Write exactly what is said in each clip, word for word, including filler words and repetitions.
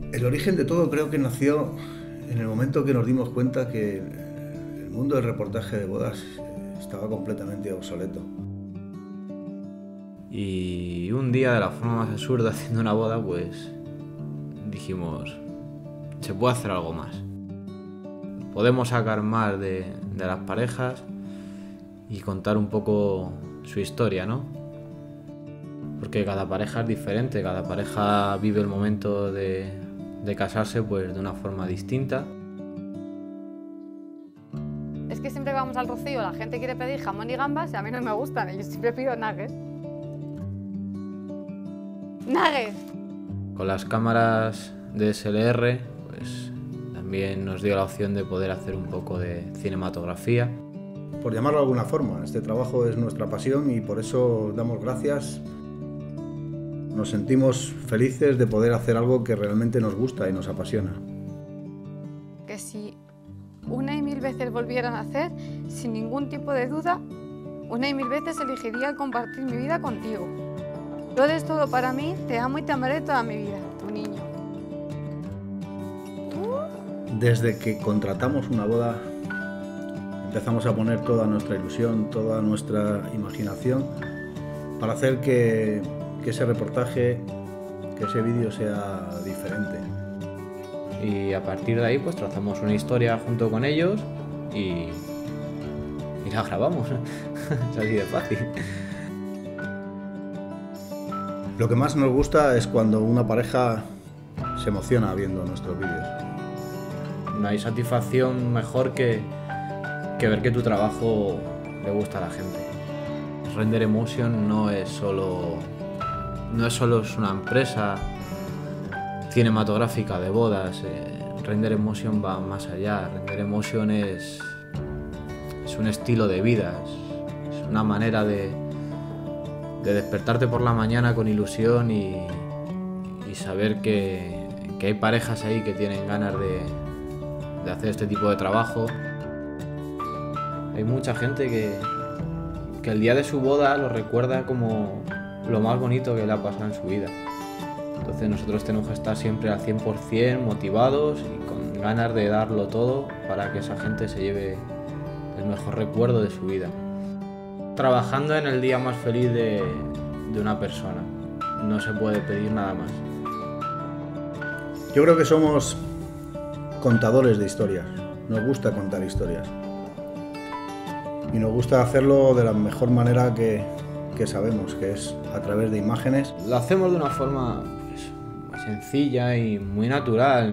El origen de todo creo que nació en el momento que nos dimos cuenta que el mundo del reportaje de bodas estaba completamente obsoleto. Y un día, de la forma más absurda, haciendo una boda, pues dijimos, se puede hacer algo más. Podemos sacar más de, de las parejas y contar un poco su historia, ¿no? Porque cada pareja es diferente, cada pareja vive el momento de, de casarse pues de una forma distinta. Es que siempre que vamos al Rocío la gente quiere pedir jamón y gambas y a mí no me gustan, y yo siempre pido nuggets. ¡Nuggets! Con las cámaras D S L R pues también nos dio la opción de poder hacer un poco de cinematografía. Por llamarlo de alguna forma, este trabajo es nuestra pasión y por eso damos gracias. Nos sentimos felices de poder hacer algo que realmente nos gusta y nos apasiona. Que si una y mil veces volvieran a hacer, sin ningún tipo de duda, una y mil veces elegiría el compartir mi vida contigo. Lo eres todo para mí, te amo y te amaré toda mi vida, tu niño. ¿Tú? Desde que contratamos una boda, empezamos a poner toda nuestra ilusión, toda nuestra imaginación para hacer que, que ese reportaje, que ese vídeo sea diferente. Y a partir de ahí pues trazamos una historia junto con ellos y, y la grabamos. Es así de fácil. Lo que más nos gusta es cuando una pareja se emociona viendo nuestros vídeos. No hay satisfacción mejor que, que ver que tu trabajo le gusta a la gente. Render Emotion no es solo, no es solo es una empresa cinematográfica de bodas. Eh, Render Emotion va más allá. Render Emotion es, es un estilo de vida, es, es una manera de, de despertarte por la mañana con ilusión y, y saber que, que hay parejas ahí que tienen ganas de, de hacer este tipo de trabajo. Hay mucha gente que, que el día de su boda lo recuerda como lo más bonito que le ha pasado en su vida. Entonces nosotros tenemos que estar siempre al cien por cien motivados y con ganas de darlo todo para que esa gente se lleve el mejor recuerdo de su vida. Trabajando en el día más feliz de, de una persona, no se puede pedir nada más. Yo creo que somos contadores de historias, nos gusta contar historias y nos gusta hacerlo de la mejor manera que, que sabemos, que es a través de imágenes. Lo hacemos de una forma pues, muy sencilla y muy natural.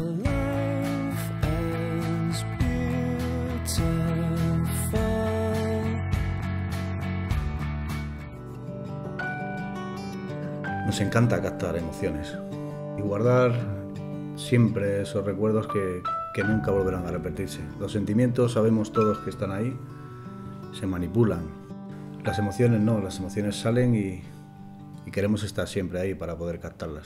Nos encanta captar emociones y guardar siempre esos recuerdos que, que nunca volverán a repetirse. Los sentimientos sabemos todos que están ahí, se manipulan. Las emociones no, las emociones salen y, y queremos estar siempre ahí para poder captarlas.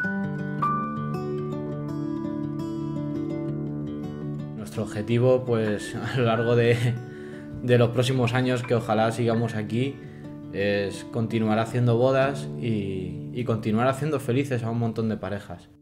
Nuestro objetivo, pues a lo largo de, de los próximos años, que ojalá sigamos aquí, es continuar haciendo bodas y, y continuar haciendo felices a un montón de parejas.